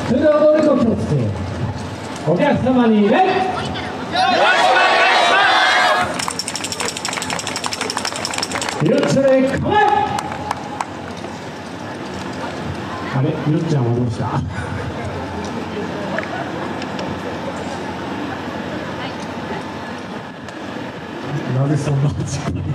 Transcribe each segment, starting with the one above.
それではどれと気をつけお客様にねよろしくお願いします。よっしゃで構え。あれ、よっちゃんはどうした？なぜそんな時間に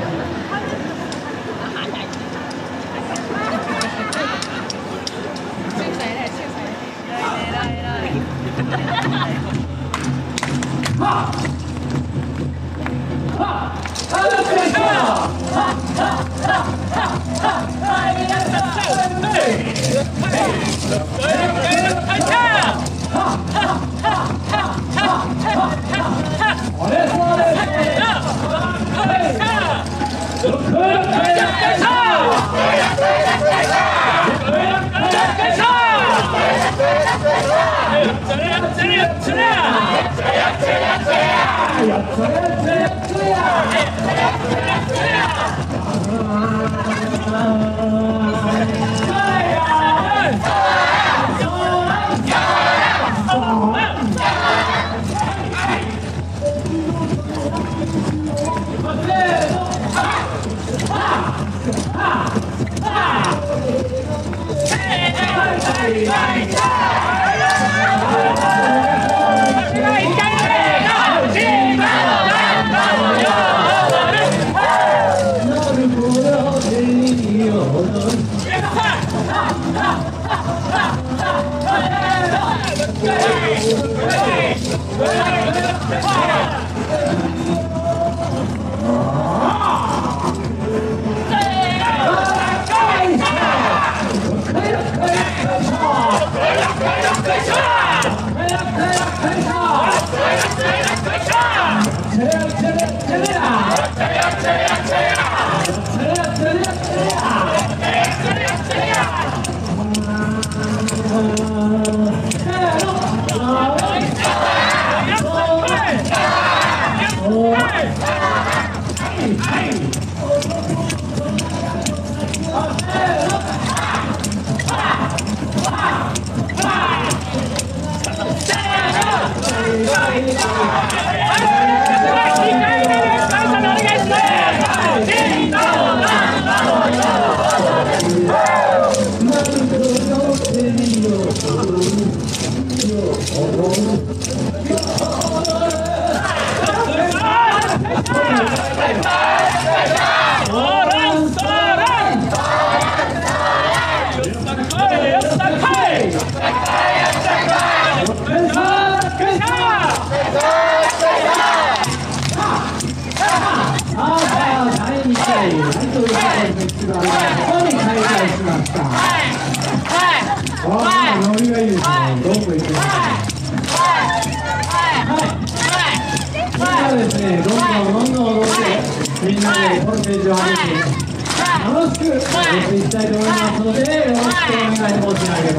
みんなでボルテージを上げて楽しくやっていきたいと思いますので、よろしくお願い申し上げます。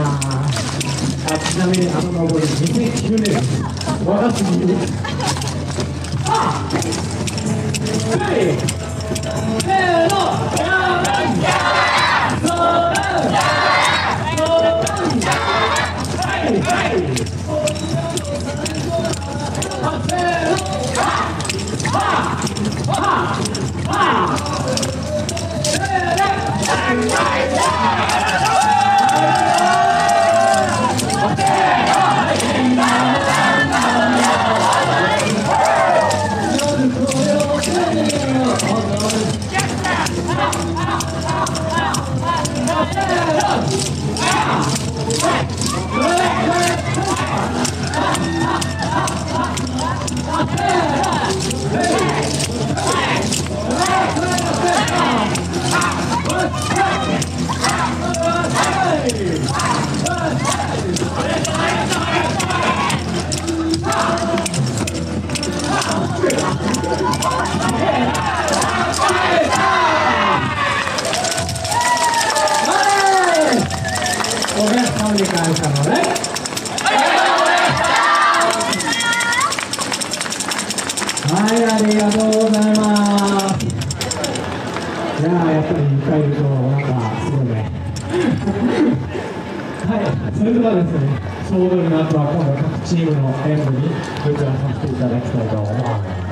ちなみに登り2009年若すぎる。せーの、お客様に感謝のね。はい、ありがとうございます。いやー、やっぱり2回いるとなんかすごいね。はい、それれではですね、総踊りの後は今度は各チームの演舞に移らさせていただきたいと思います。